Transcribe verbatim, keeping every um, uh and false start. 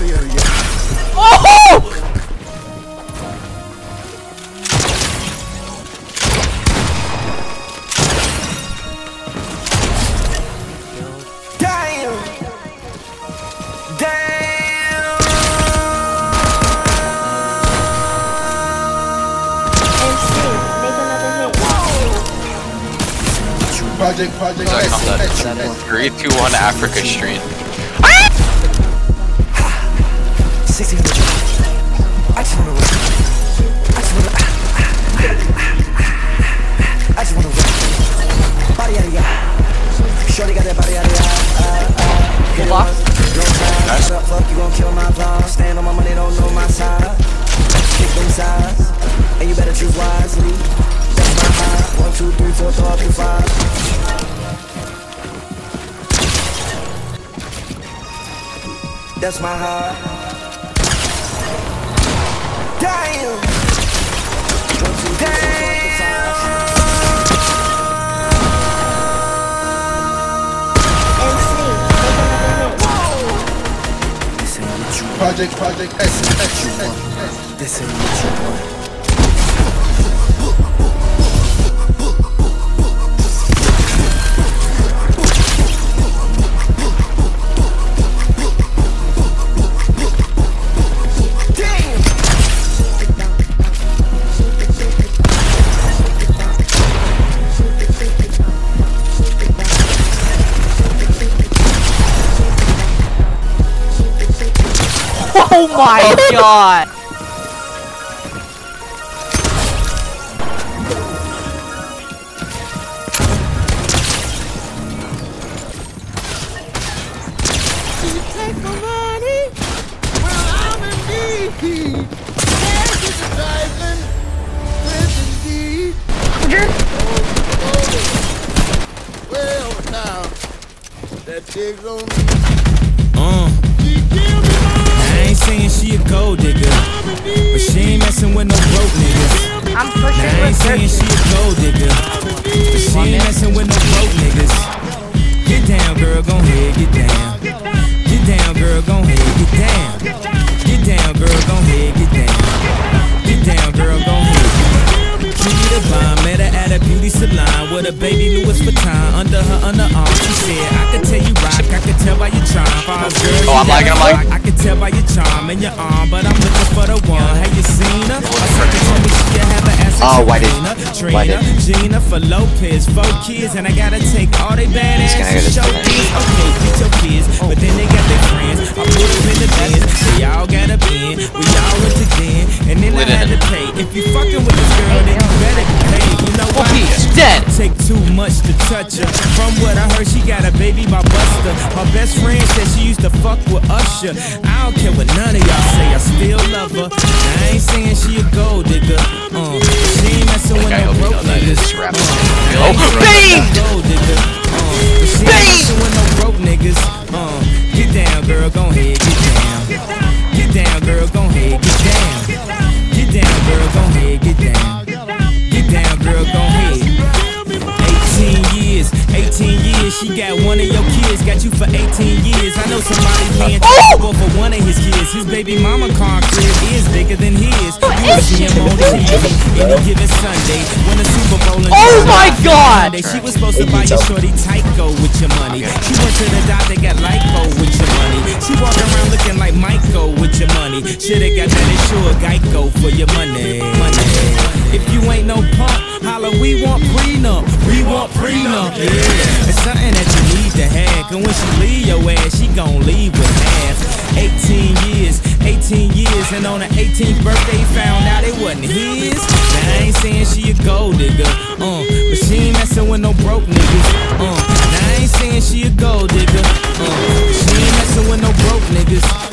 Oh! Project, project, so I call that three two one Africa Street. I just wanna I just wanna I just wanna body out of ya. Shorty got that body out of ya. Good luck. Nice. Fuck, you gon' kill my vibe. Stand on my money, don't know my side. Kick them sides, and you better choose wisely. That's my high. One, two, three, four, five, three, five. That's my heart. Damn. One, two, three, four, five. Project, project, S, S, S. This ain't what you want. Oh my god! You take my money? Well, I'm in need. Cash is a trifling. Yes, indeed. Oh, well, now, that digs on me. Uh. I ain't saying she a gold digger, but she ain't messing with no broke niggas. I'm pushing I ain't saying she a gold digger, but she ain't messing with no broke niggas. Get down, girl, gon' head, get down. Get down, girl, gon' head, get down. Get down, girl, gon' head, get down. Get down, girl, gon' head. Kiki the bomb, met her at a beauty salon with a baby Louis Vuitton under her underarm. She said, I could tell you rock, I could tell by your charm. Girl, oh, I'm like, I'm like. I can tell by your charm and your arm, but I'm looking for the one. Have you seen her? Oh, why did Trina, Gina for Lopez, four kids, and I gotta take all they badass to show kids. Okay, get your kids, but then they got their friends. I put them in the bins, they all got a bin. We all went to den, and then I had to pay. If you fucking with this girl, then you better get paid. You know why? He's dead. Take too much to touch her. From what I heard, she got a baby by Buster. My best friend said she used to fuck with Usher. I don't care what none of y'all say, I still love her. I ain't saying she a gold digger. Uh, she ain't messing with no broke niggas. Uh, oh, bang! Gold digger. Uh, she ain't messing with no broke niggas. Uh, get down, girl, gon' head, get down. Get down, girl, gon' head, get down. Get down, girl, gon' head, get down. Get down, girl, gon' head. eighteen years, eighteen years, she got one of your kids, got you for eighteen years. I know somebody paying trouble for one of his kids. His baby mama car crib is bigger than his. You see him on T V any given Sunday when the Super Bowl. Oh my god! She was supposed to buy your shorty Tyco with your money. She went to the doctor, got lipo with your money. She walked around looking like Michael with your money. Shoulda got that insured Geico for your money. Money. If you ain't no punk, holla, we want prenup. We want prenup. Yeah, it's something that you need to have. Cause when she leave your ass, she gon' leave with half. eighteen years, eighteen years, and on her eighteenth birthday, found out it wasn't his. Now I ain't saying she a gold digger, uh, but she ain't messing with no broke niggas. Uh, now I ain't saying she a gold digger, uh, but she ain't messing with no broke niggas.